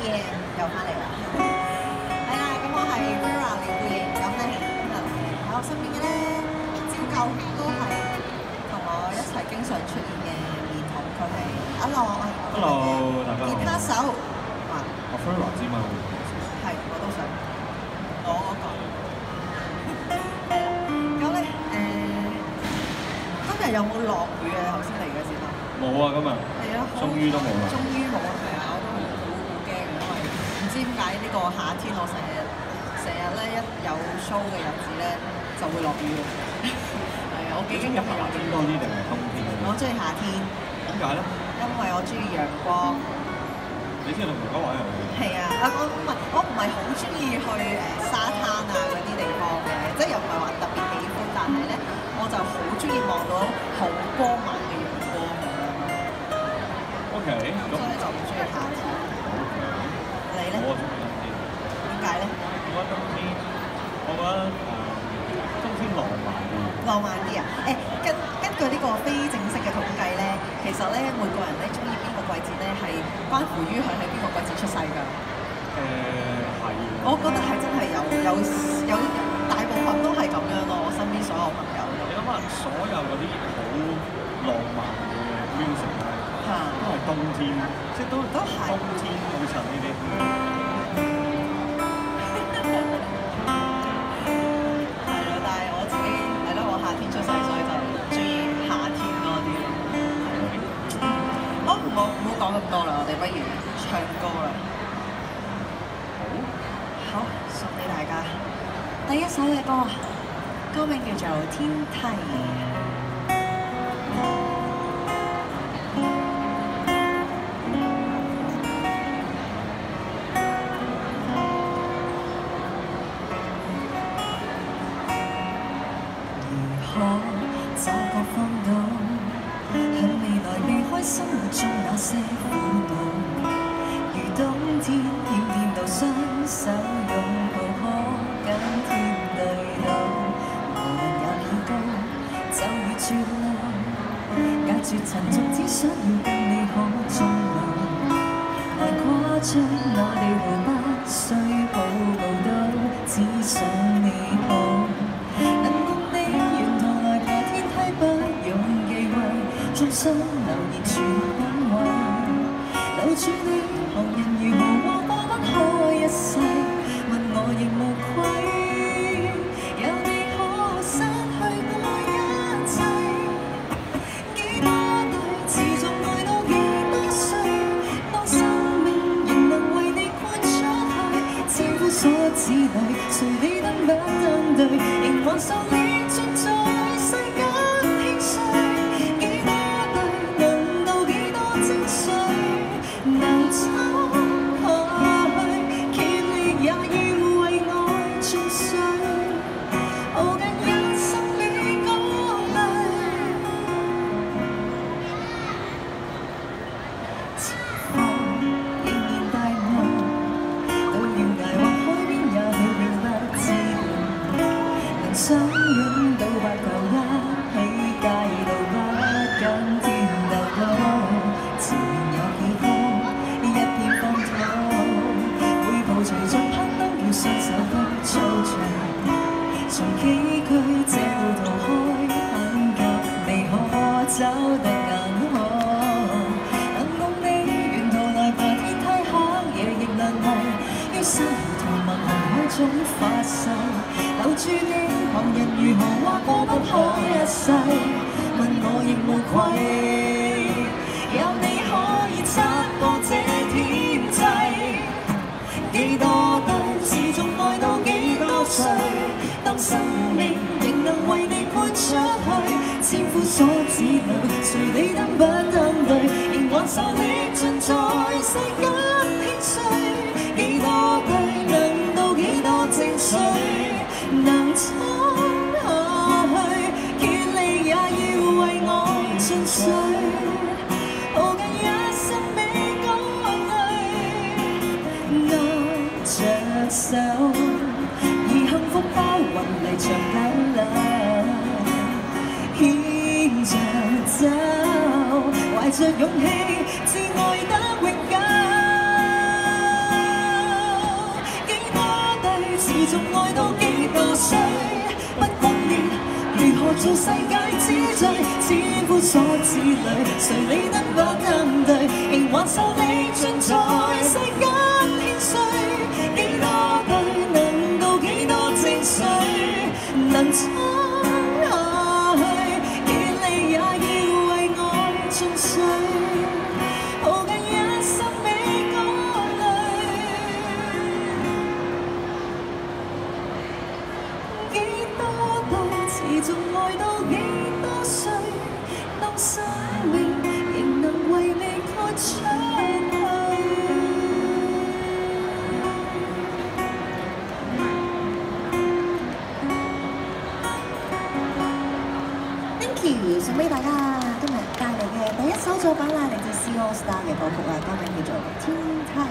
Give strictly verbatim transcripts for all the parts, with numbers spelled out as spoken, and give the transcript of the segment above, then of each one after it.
又翻嚟啦，係啦，咁我係 Vera 廖貝瑩，咁咧今日喺我身邊嘅咧，照舊都係同我一齊經常出現嘅面孔，佢係阿樂啊 ，Hello， 大家好。 吉他手啊， 我 Vera 知嘛？ 係，我都想我嗰個係啦，咁咧誒，今日有冇落雨啊？頭先嚟嘅時候冇啊，今日係啊， 終於都冇啦。 終於冇啊，係啊，我都好好好驚嘅，因為唔知點解呢個夏天我成日成日咧一有 show 嘅日子咧就會落雨嘅。係啊，我幾中意夏天多啲定係冬天？ 我中意夏天。 點解咧？ 因為我中意陽光。 你知道同大家玩遊戲？ 係啊，啊我唔係我唔係好中意去誒沙灘啊嗰啲地方嘅，即係又唔係話特別喜歡，但係咧我就好中意望到好光猛嘅陽光咁樣咯。 O K， 咁所以就唔中意夏天。你咧？ 我中意冬天。 點解咧？ 我覺得冬天，我覺得誒冬天浪漫啲。 浪漫啲啊！誒根根據呢個非正式嘅統計咧，其實咧每個人咧中意邊個季節咧係關乎於佢喺邊個季節出世㗎。 誒係。 我覺得係真係有有有大部分都係咁樣咯，我身邊所有朋友。 你諗下，所有嗰啲好浪漫嘅 music 咧，都係冬天，即係都都係冬天好襯呢啲。 係咯，但係我自己係咯，我夏天出世，所以就中意夏天多啲。好，唔好唔好講咁多啦，我哋不如唱歌啦。好，送俾大家。第一首嘅歌啊，歌名叫做《天梯》。 如何找個方向，向未來避開生活中那些苦惱？如冬天要見到雙手擁抱，可跟天對到，無論有幾高，就如絕路，隔絕塵俗，只想要跟你可終老。難誇張，我哋互不需抱抱都只想你好。能共你沿途來爬天梯，不用忌諱，眾生留言全品味，留住你旁人如無話過不開一世，問我亦無愧，有你可失去愛一切，幾多對持續愛到幾多歲，當生命仍能為你豁出去，千夫所指裏，誰理得不登對，仍還受力盡在世間興衰，幾多對能到幾多精髓，能抽開，竭力也要為愛盡瘁，熬緊一生你講淚，前方仍然大霧，到懸崖或海邊也許永不知道，能相擁到白頭一起街道不跟天鬥高，前面有幾高，一片荒土，每步隨着攀登要雙手都操著，從崎嶇這路途開，很急你可走得更好，能共你沿途來爬天梯，黑夜亦能係要生同問紅海中發誓，留住你旁人如何話過不可一世，問我亦無愧，有你可以擦過這天際，幾多對持續愛到幾多歲，當生命仍能為你豁出去，千夫所指裏，誰理得不登對，仍還受力盡在世間興衰，幾多對能到幾多精髓，能撐下去，竭力也要為愛盡瘁，熬緊一生未講淚，握着手，以幸福包圍離場緊勒，牽着走，懷着勇氣，至愛得永久。 做世界之最，千夫所指裏，誰理得我擔對？仍還受你盡在世間千歲，幾多對能夠幾多精髓，能撐下去，見你也要為愛盡瘁，抱緊一生未改淚。幾多對持續愛到幾多歲，當生命仍能為你開出去。 Thank you， 送俾大家今日帶嚟嘅第一首作品啦，嚟自 C AllStar 嘅歌曲啊，歌名叫做《天梯》。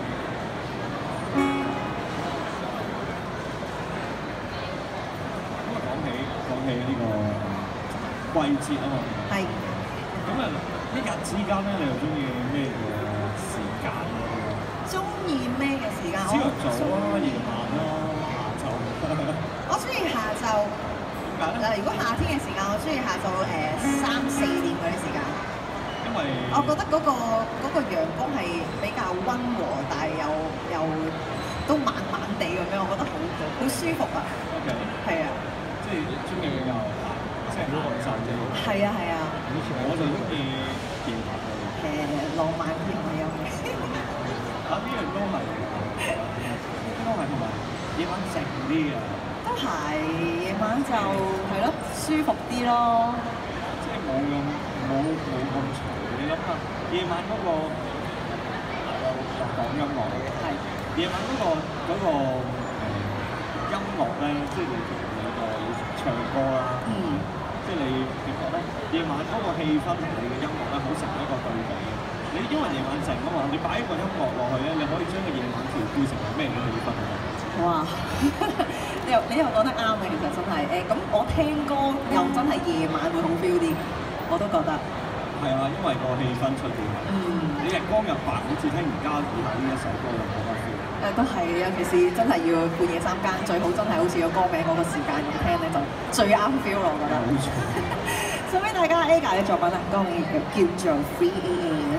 咁啊，講起講起呢個季節啊嘛， 係。 咁啊一日之間咧，你又中意咩嘅時間咧？ 中意咩嘅時間？ 朝頭早啊、夜晚啦、下晝。 我中意下晝。 點解咧？ 嗱，如果夏天嘅時間，我中意下晝誒三四點嗰啲時間。 因為我覺得嗰、個嗰、個陽光係比較溫和，但係又又都猛猛地咁樣，我覺得好好舒服啊。 OK， 係啊， 即係中意又即係好晏晝啫。 係啊，係啊。 我就中意夜晚嘅。 誒，浪漫啲我有嘅。 啊，呢樣都係，都係同埋夜晚靜啲啊。 都係夜晚就係咯，舒服啲咯。 即係冇咁冇冇咁嘈。你諗下，夜晚嗰、個又又講音樂， 係夜晚嗰、個嗰、個誒音樂咧，即係你你個唱歌啦， 嗯， 即係你點講咧？夜晚嗰個氣氛同你嘅音樂咧，好成一個對比。你因為夜晚靜啊嘛，你擺一個音樂落去咧，你可以將個夜晚調配成為咩嘅氣氛啊？ 哇！你又你又講得啱嘅，其實真係誒，咁、我聽歌又真係夜晚會好 feel 啲，我都覺得。 係啊，因為個氣氛出現。 嗯。 你日光日白，好似聽而家以後呢一首歌就冇乜 feel。 誒都係，尤其是真係要半夜三更，最好真係好似個歌名嗰個時間咁聽咧，就最啱 feel 咯，我覺得。 冇錯。 送俾大家 Aga 嘅作品啦，歌名叫做《three A M》。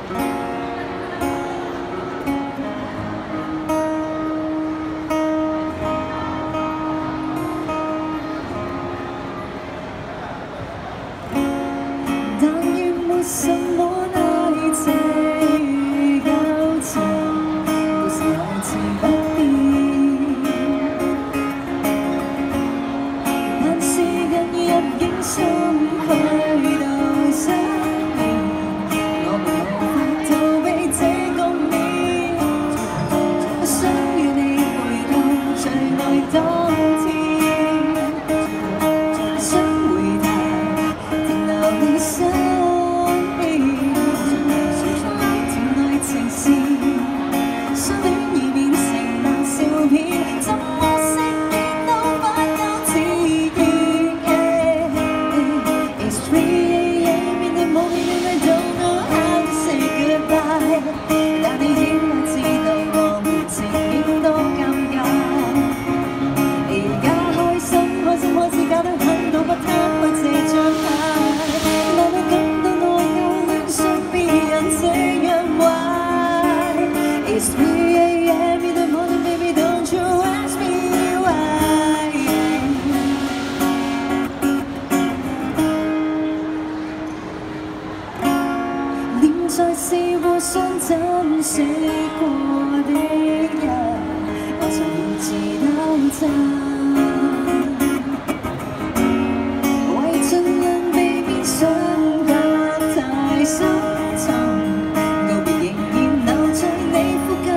什麼愛這交集，故事來自不變。但是人入境心去到失眠，我們無法逃避這個面。想與你回到最愛當天，想回頭停留你身。在是互相珍惜過的人，我曾要自鬥爭，為盡量避免傷得太深沉，告別仍然留在你附近，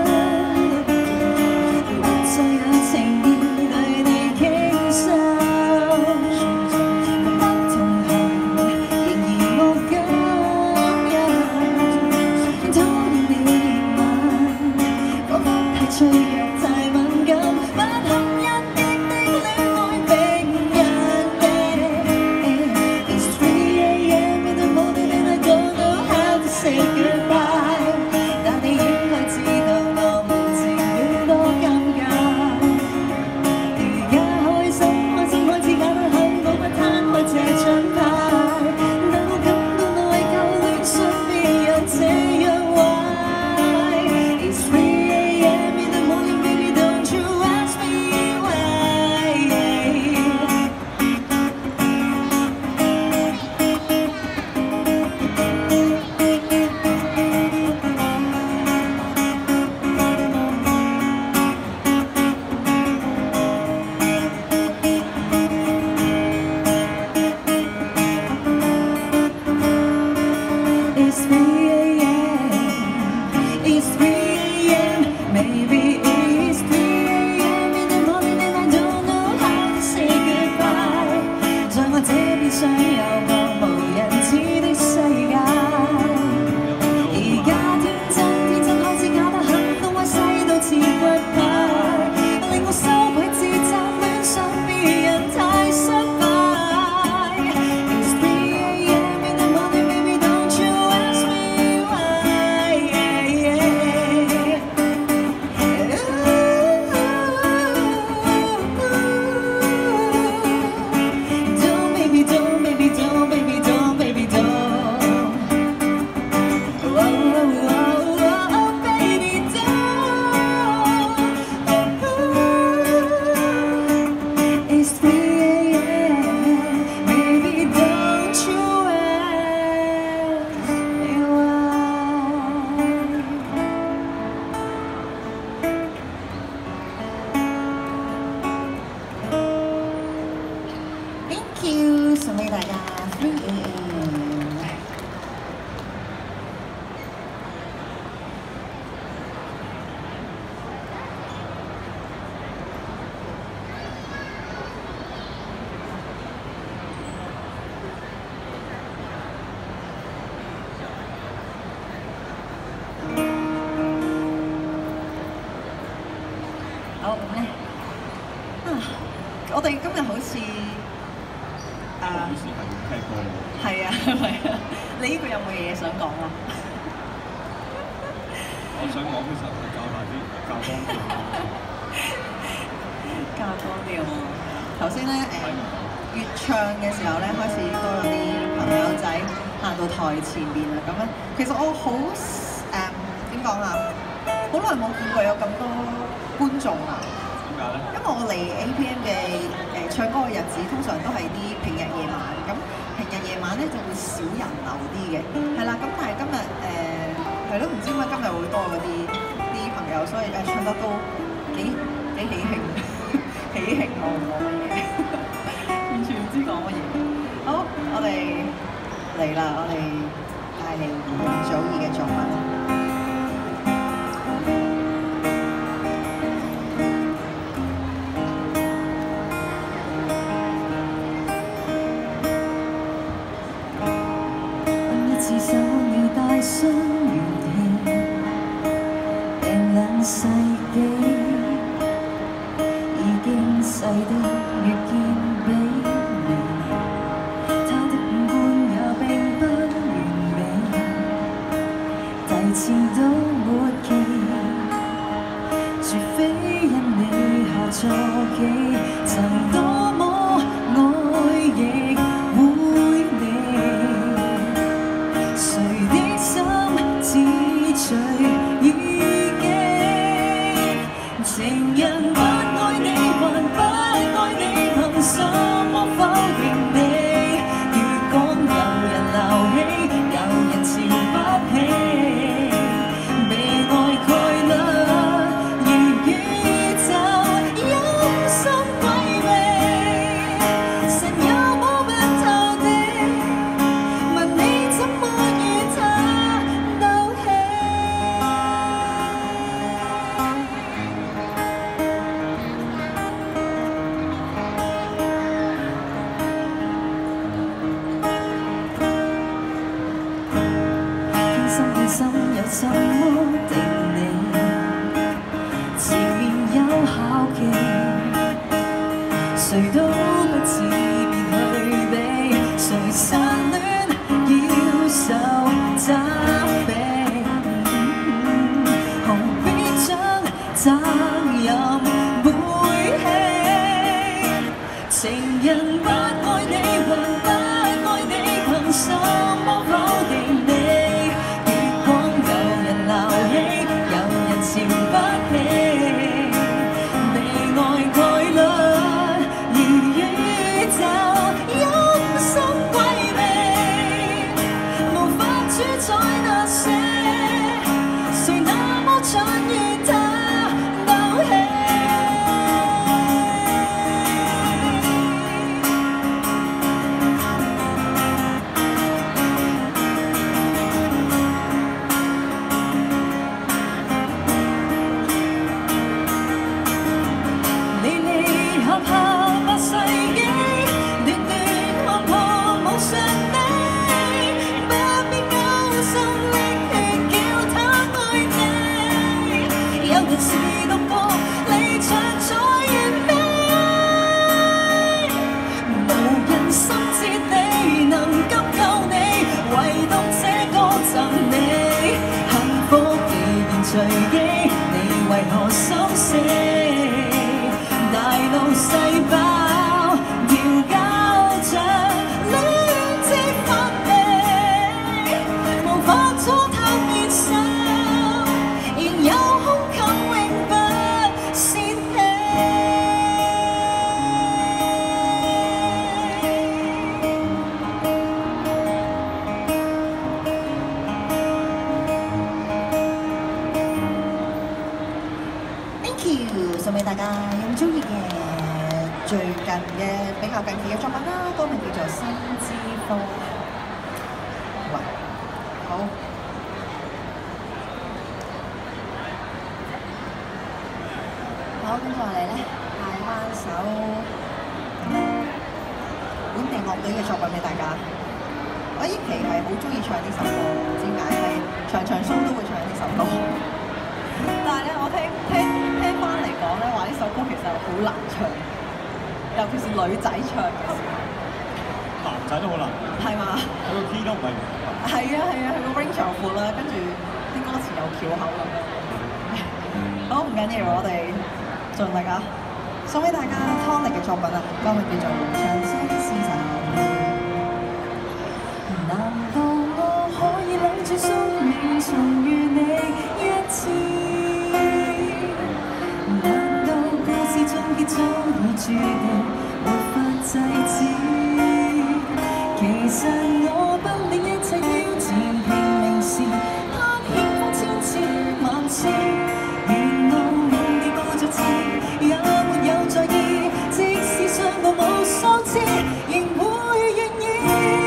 不再有情意對你傾訴，不同行仍然無感。脆弱太敏感，不堪一擊的戀咁咧，啊，我哋今日好似啊， 好似係聽歌喎。 係啊係啊，你呢個有冇嘢想講啊？ 我想講其實係教大啲教光調。 教光調啊！頭先咧誒越唱嘅時候咧，開始都有啲朋友仔行到台前邊啊，咁咧其實我好誒點講啊？好耐冇見過有咁多觀眾啊！ 點解咧？ 因為我嚟 A P M 嘅誒唱歌嘅日子，通常都係啲平日夜晚，咁平日夜晚咧就會少人流啲嘅，係啦。咁但係今日誒係咯，唔知點解今日會多嗰啲啲朋友，所以誒唱得都幾幾喜慶，喜慶我唔講乜嘢，完全唔知講乜嘢。好，我哋嚟啦，我哋帶嚟容祖兒嘅作品。 自守你帶傷原地，病兩世紀，已經細得越見比微。他的五官也並不完美，提前都沒期，絕非因你下錯棋，曾多麼愛亦會離。誰的心只隨意記，情人不愛你還不愛你，憑什麼否認你？月光有人鬧起，有人瞧不起，被愛概率如宇宙陰森詭秘，神有摸不透的，問你怎麼心有什麼定理？前面有效期，誰都不自便去比，誰失戀要受責備，何必將責任背棄？情人不愛你還不愛你，憑什麼否定你？瞧不起，被愛概率如宇宙陰森詭秘，無法主宰那些，誰那麼想與他鬥氣？隨機，你為何心死？大腦細胞調校着戀之發味，無法阻探熱心，仍有胸襟永不泄氣。送俾大家容祖兒嘅最近嘅比較近期嘅作品啦，歌名叫做《心之風》。喂，好。好，跟住落嚟咧，帶翻首本地樂隊嘅作品俾大家。我依期係好中意唱呢首歌，唔知點解係場場 show 都會唱呢首歌。但係咧，我聽聽聽翻嚟講咧，話呢首歌就好難唱，尤其是女仔唱嘅時候。 男仔都好難， 係嘛？ 佢個 key 都唔係唔同。 係啊係啊，佢個 range 又闊啦，跟住啲歌詞又翹口咁樣。好唔緊要，我哋盡力啊！送俾大家湯力嘅作品啊，歌名叫做《長相廝守》。 難道我可以攬住宿命重遇你一次？難道故事終結早已注定沒法制止？其實我不理一切挑戰，拼命試，攀險峰千次萬次，沿路滿地佈著刺，也沒有在意，即使傷過無數次，仍會願意。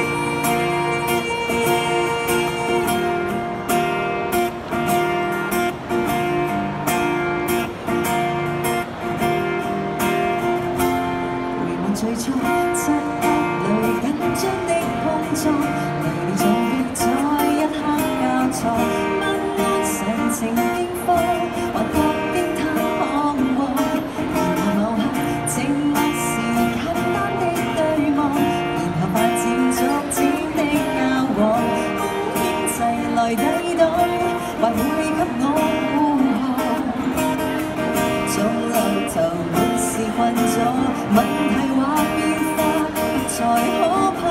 最初漆黑裏緊張的碰撞，離別重要在一刻交錯，不安神情驚慌，還覺得他彷徨。然後某刻靜默時簡單的對望，然後發展逐漸的交往，風險齊來抵擋，還會給我護航。中路途滿是困阻，問題或變化才可怕。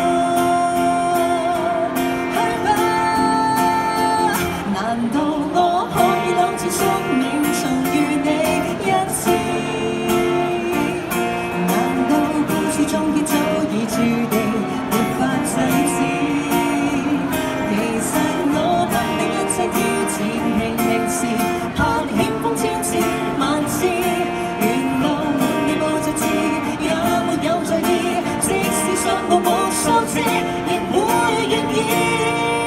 去吧，難道我可以攬住宿命重遇你一次？難道故事終結早已注定沒法制止？其實我不理一切挑戰，拼命試，攀險峰千次萬次，沿路滿地佈著刺，也沒有在意，即使傷過無數次，亦會願意。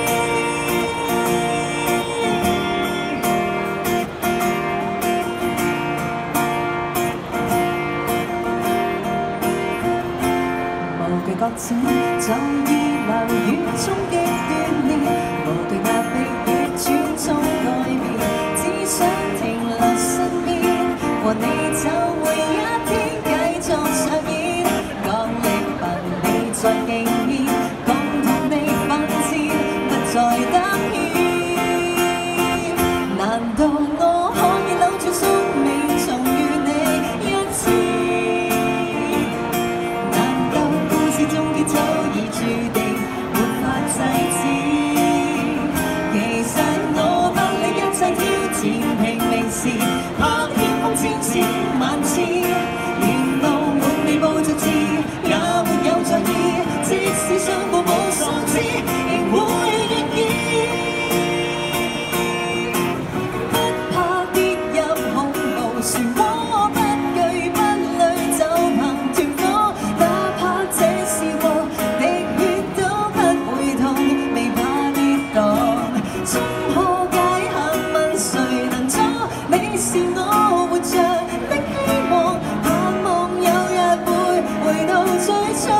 無懼擱淺，就以流雨衝擊鍛鍊，無懼壓迫逆轉中改變，只想停留身邊，和你就會一天繼續上演，角力憑你在競演，共同地奮戰，不再擔欠。難道我可以留住宿命重遇你一次？難道故事終結早已注定沒法制止？其實我不理一切挑戰，拼命試，攀險峰千次萬次，沿路滿地佈著刺，也沒有在意，即使傷過無數次，仍會願意。不怕跌入恐怖漩渦，不懼不累就憑團火，哪怕這是禍，滴血都不會痛，未怕跌宕。衝破界限問誰能阻？你是我活着的希望，盼望有日會回到最初。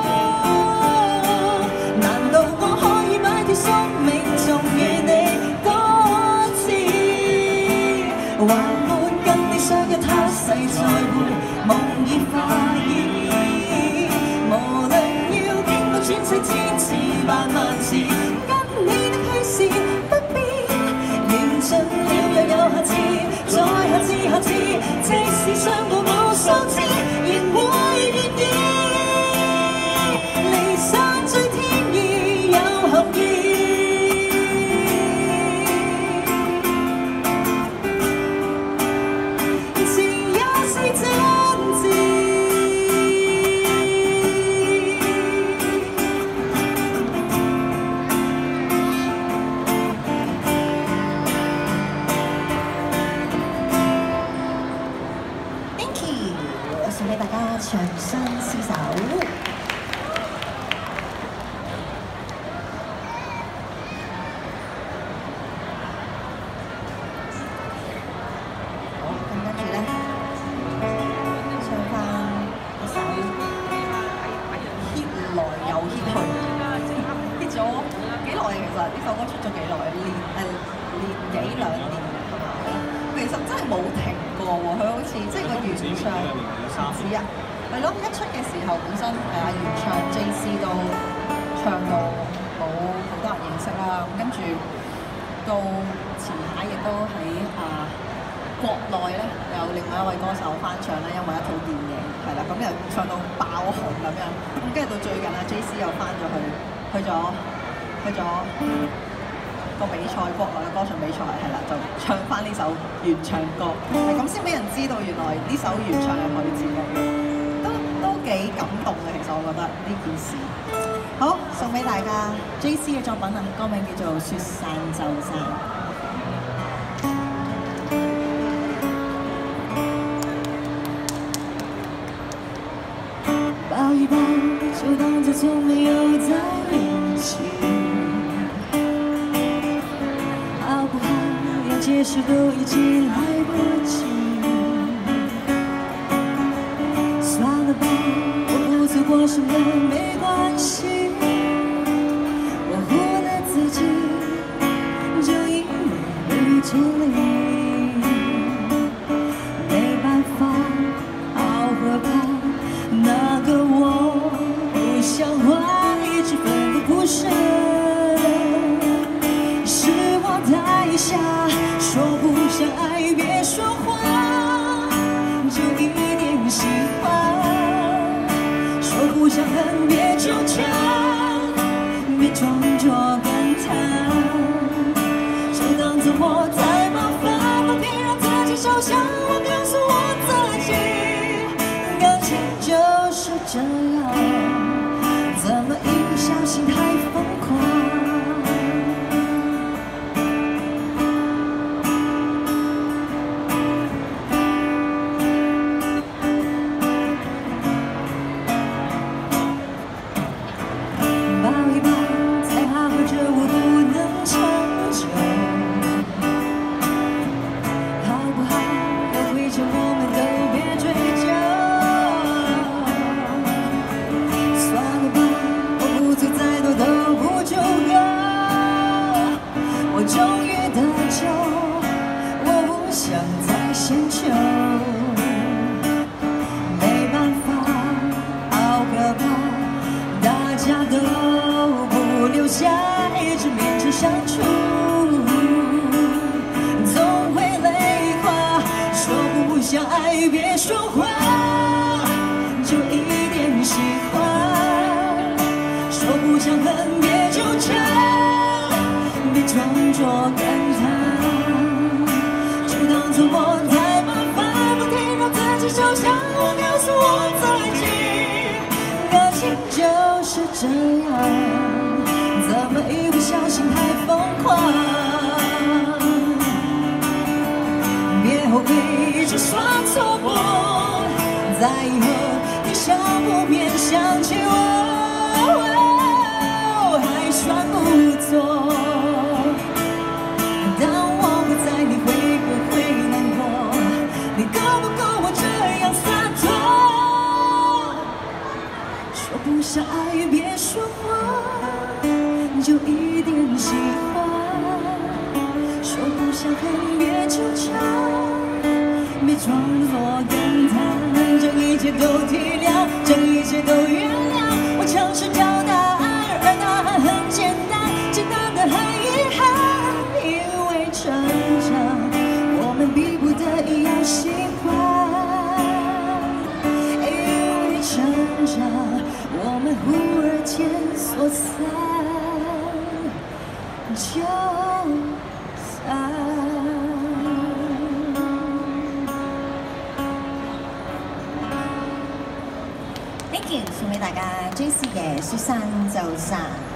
難道我可以擺脫宿命重遇你多次？還沒跟你相約他世再會，夢已化現。無論要經過轉世千次萬萬次，跟你的虛線不變，緣盡了又有下次，再下次下次，即使傷過無數次，仍會願意。離散最天意有含義，情也是真摯。Thank you，送俾大家長相廝守。好，咁跟住咧，唱翻一首 hit 來又 hit 去，hit 咗幾耐？其實呢首歌出咗幾耐？年誒年幾兩年係嘛？其實真係冇停過喎，佢好似即係個原唱唔止啊，係咯，一出嘅時候本身係啊原唱 J C 都唱到冇好多人認識啦，咁跟住到前排亦都喺啊國內咧有另外一位歌手翻唱啦，因為一套電影係啦，咁又唱到爆紅咁樣，咁跟住到最近啊 J C 又翻咗去去咗去咗。個比賽，國內嘅歌唱比賽係啦，就唱翻呢首原唱歌，係咁先俾人知道原來呢首原唱係佢自己嘅，都都幾感動嘅。其實我覺得呢件事，好送俾大家 J C 嘅作品啊，歌名叫做《説散就散》。 抱一抱，就當作從沒有在一起。解釋都已經來不及，算了吧，我不做過什麼沒關係，我活了自己，就因為遇見你，沒辦法，好可怕，那個我不像話，一直奮不顧身，是我太傻。說不上愛，別說謊，就一點喜歡。說不上恨，別糾纏，別裝作感嘆。就當作我在模仿，不停讓自己受傷。我告訴我自己，感情就是這樣，怎麼一不小心太瘋狂。 送俾大家 J C 嘅説散就散。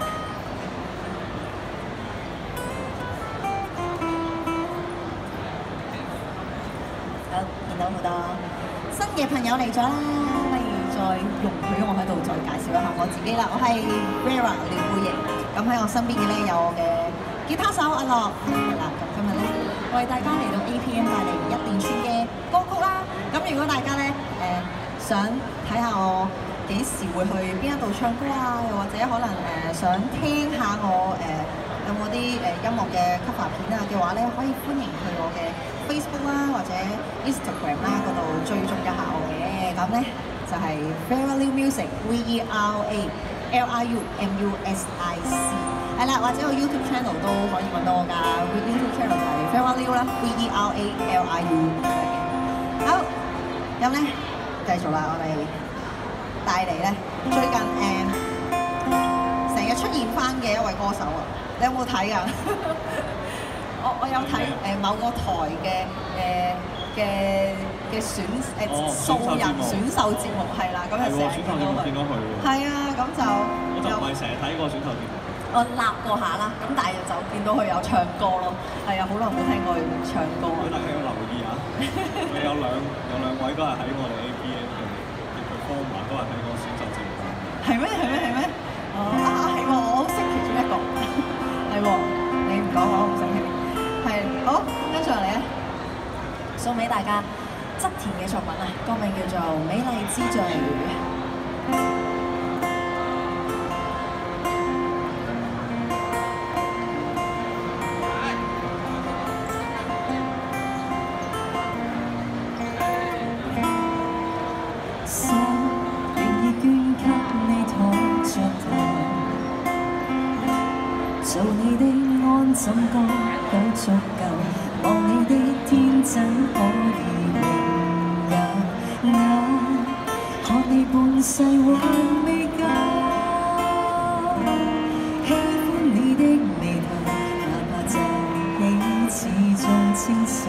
好，見到好多新嘅朋友嚟咗啦，不如再容許我喺度再介紹一下我自己啦。我係 Vera 廖貝瑩，咁喺我身邊嘅咧有我嘅吉他手阿樂，係啦。咁今日咧為大家嚟到 A P M 帶嚟一連串嘅歌曲啦。咁如果大家咧誒、呃、想睇下我幾時會去邊一度唱歌啊？又或者可能誒、呃、想聽下我誒、呃、有冇啲誒音樂嘅 cover 片啊嘅話咧，可以歡迎去我嘅 Facebook 啦或者 Instagram 啦嗰度追蹤一下我嘅。咁咧就係 Vera Liu Music V E R A L I U M U S I C 係啦，或者我 YouTube channel 都可以揾到我㗎。YouTube channel 就係 Vera Liu 啦 ，V E R A L I U 嘅。好，咁咧繼續啦，我哋帶嚟咧最近誒成日出現翻嘅一位歌手啊，你有冇睇㗎？我我有睇誒某個台嘅誒嘅嘅選誒素人選秀節目係啦，咁就成日見到佢。見到佢係啊，咁就我就唔係成日睇過選秀節目。 我立過下啦，咁但係就見到佢有唱歌咯，係啊，好耐冇聽過佢唱歌。 大家要留意啊！佢有兩有兩位都係喺我哋 A P M 嘅嘅 performer 都係喺個選秀節目。 係咩？係咩？係咩？哦啊係喎，我好識其中一個，係喎，你唔講我唔醒起。係好，跟住嚟咧，送俾大家側田嘅作品啊，歌名叫做《美麗之最》。 做你的安枕剛好足夠，望你的天真可以明眼眼，看你半世還未夠。喜歡你的眉頭，哪怕皺起始終清秀。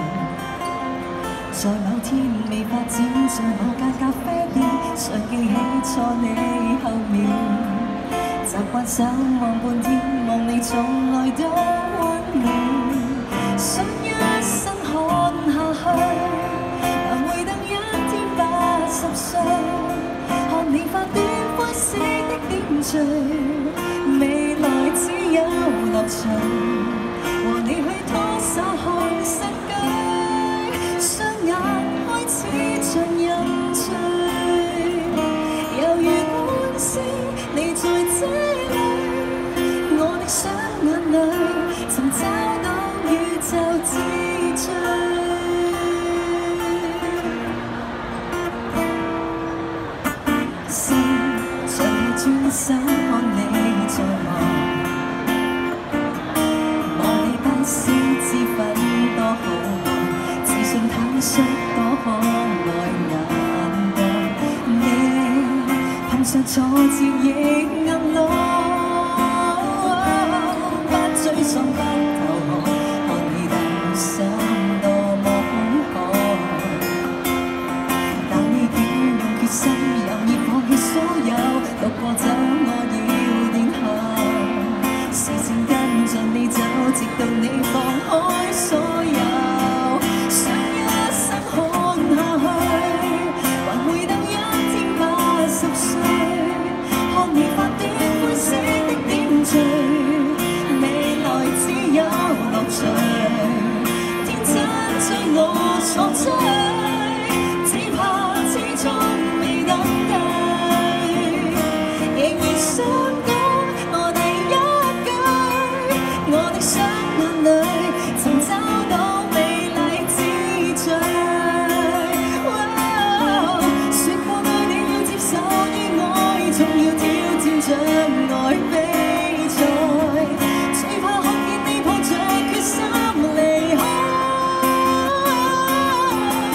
在某天未發展，在某間咖啡店，常記起錯你後面。習慣守望半天，望你從來都溫暖，想一生看下去，還會等一天八十歲，看你發端灰色的點綴，未來只有樂趣，和你去拖手看新居，雙眼開始像人醉，猶如觀星，你在這裏，我的雙眼裏曾找到宇宙之最。心像你專心看你在望，望你不思之分多好望，自信坦率多可愛眼光，你碰上挫折亦暗落，不沮喪不投降，看你鬥心多麼空虛，但你竟用決心任意放棄所有，獨個走我要殿後，視線跟着你走，直到你放開所有，想一生看下去，還會等一天八十歲，看你發端灰色的點綴，未來只有樂趣，天真追我所追，只怕始終未等對，仍然想講我第一句，我的雙眼裏曾找到美麗之最。說過對你要接受於愛，總要挑戰障礙比賽，最怕看見你抱着決心離開。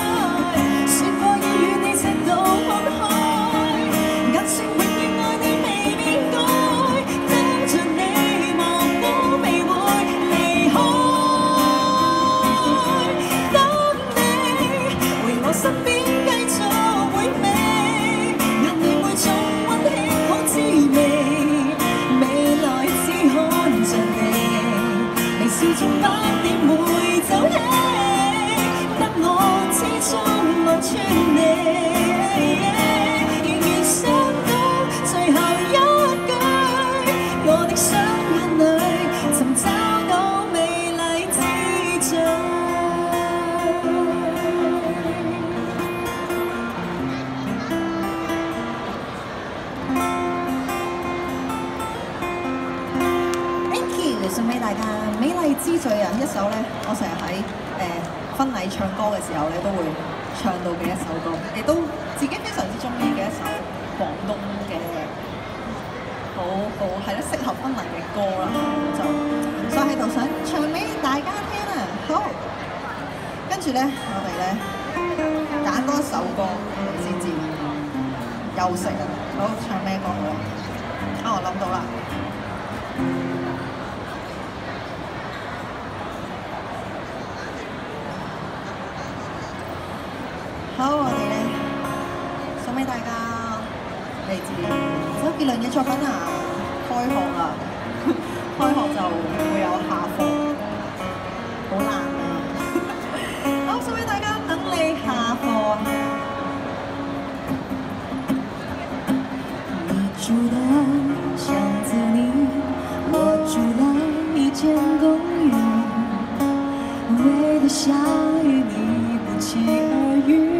一首咧，我成日喺誒婚禮唱歌嘅時候咧，都會唱到嘅一首歌，亦都自己非常之中意嘅一首廣東嘅好好係咯，適合婚禮嘅歌啦，就所以喺度想唱俾大家聽啊！好，跟住咧，我哋咧揀多一首歌先至休息啊！好，唱咩歌好咧？啊，我諗到啦！好，我哋咧送俾大家嚟自周杰倫嘅作品啊！開學啦，開學就會有下課，好難啊！好，送俾大家，等你下課。 你住的巷子裡，我住了一間公寓，為了下雨你不期而遇。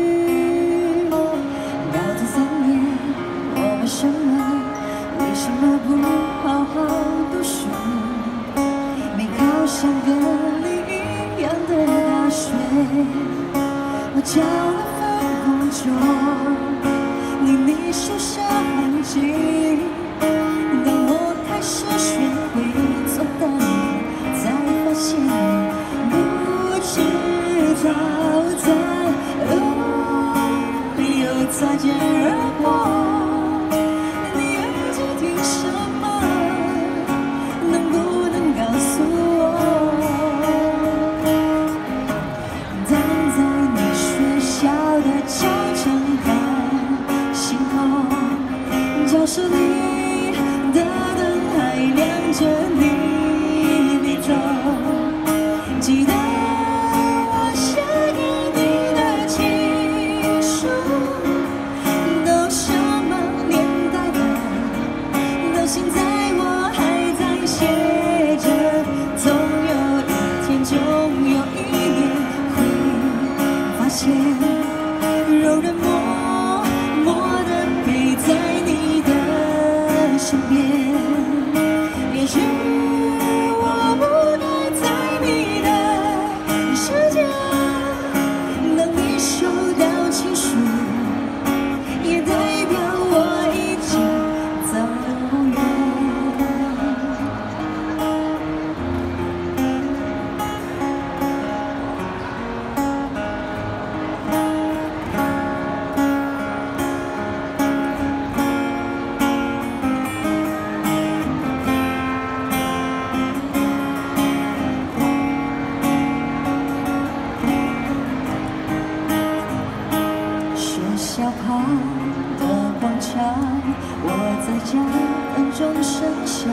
為什麼？為什麼不好好讀書？沒考上跟你一樣的大學，我交了份工作，離你宿舍很近。當我開始學會做蛋糕，才發現你不知道在路裡又擦肩而過。教室裡的燈還亮着，你沒走。記得我寫給你的情書，都什麼年代了，到現在我還在寫着。總有一天，總有一年會發現，柔軟默默地陪在你身邊，也許我不該在你的世界。當你收到情書，也代表我已經走遠。小旁的廣場，我在家等鐘聲響，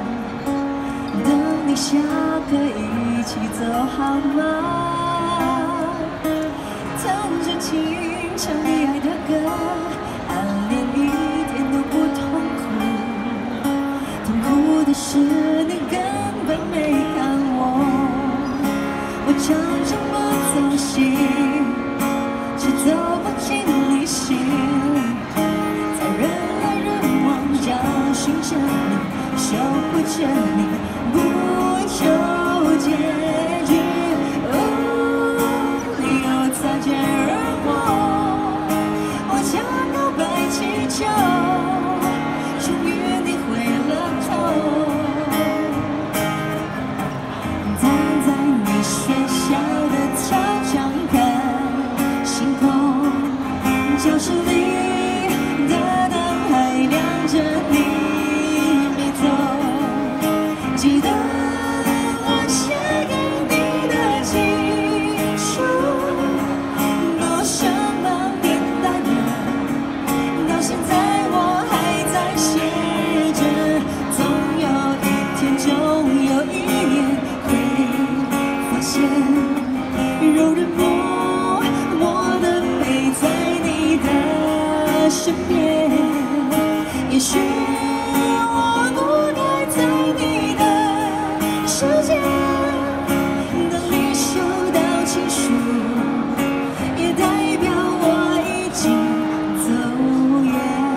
等你下課一起走好嗎？彈着琴唱你愛的歌，暗戀一點都不痛苦，痛苦的是你根本沒看我，我常這麼走心，卻走不進你心，在人來人往找尋着你，守護着你，不求結局。哦，你又擦肩而過，我將告白氣球，終於你回了頭。站在你學校的操場看星空，教室裡的燈還亮着，你沒走。記得我寫給你的情書，都什麼年代了，到現在我還在寫着。總有一天，總有一年會發現，柔軟默默地陪在你的身邊。也許我不該在你的世界，當你收到情書，也代表我已經走遠。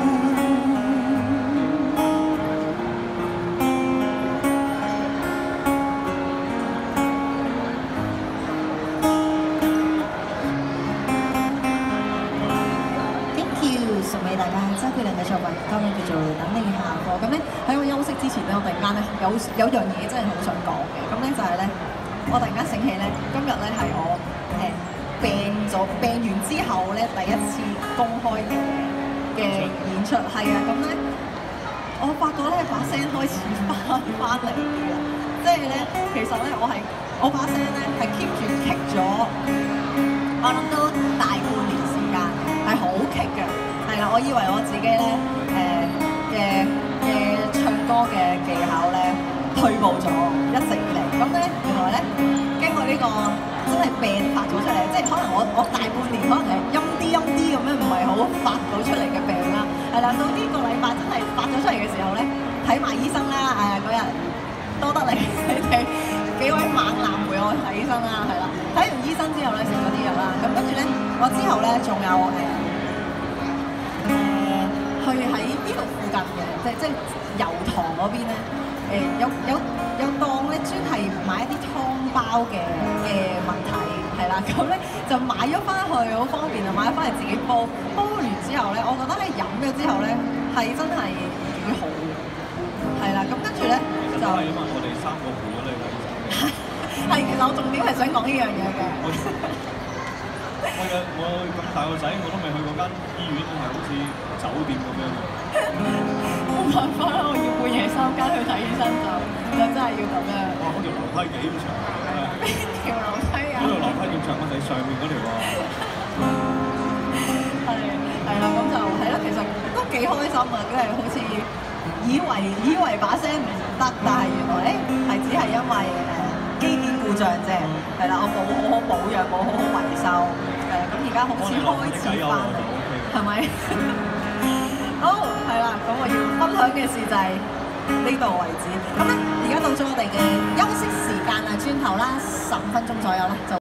區亮嘅作品，歌名叫做《等你下課》。咁咧喺我休息之前咧，我突然間咧有有樣嘢真係好想講嘅。咁咧就係咧，我突然間醒起咧，今日咧係我誒、呃、病咗病完之後咧第一次公開嘅嘅演出，係啊，咁咧我發覺咧把聲開始翻翻嚟啲啦，即係咧其實咧我係我把聲咧係 keep 住棘咗，我諗都大半年時間係好棘嘅，係啦，我以為我自己咧誒嘅嘅唱歌嘅技巧咧退步咗一直以嚟，咁咧原來咧經過呢個真係病發咗出嚟，即係可能我我大半年可能係陰啲陰啲咁樣唔係好發到出嚟嘅病啦，係啦，到呢個禮拜真係發咗出嚟嘅時候咧，睇埋醫生啦，誒嗰日多得你你哋幾位猛男陪我睇醫生啦，係啦，睇完醫生之後咧食咗啲藥啦，咁跟住咧我之後咧仲有誒誒、呃、去喺呢度附近嘅，即即油塘嗰邊咧。誒有有有檔咧專係買一啲湯包嘅嘅問題係啦，咁咧就買咗翻去好方便啊，買咗翻嚟自己煲，煲完之後咧，我覺得咧飲咗之後咧係真係幾好，係啦，咁跟住咧就係因為我哋三個陪咗你啦， 係其實我重點係想講呢樣嘢嘅。 我有我咁大個仔，我都未去過間醫院係好似酒店咁樣。 冇辦法啦，我要半夜三更去睇醫生就就真係要咁樣。 哇！嗰條樓梯幾咁長啊！ 邊條樓梯啊？ 嗰條樓梯咁長，我哋上面嗰條喎。 係係啦，咁就係咯，其實都幾開心啊！即係好似以為以為把聲唔得，但係原來誒係只係因為誒機件故障啫。係啦，我冇好好保養，冇好好維修。誒咁而家好似開始翻嚟，係咪？好，係啦，咁我要分享嘅事就係呢度為止。咁咧，而家到咗我哋嘅休息時間啦，轉頭啦，十五分鐘左右啦，就。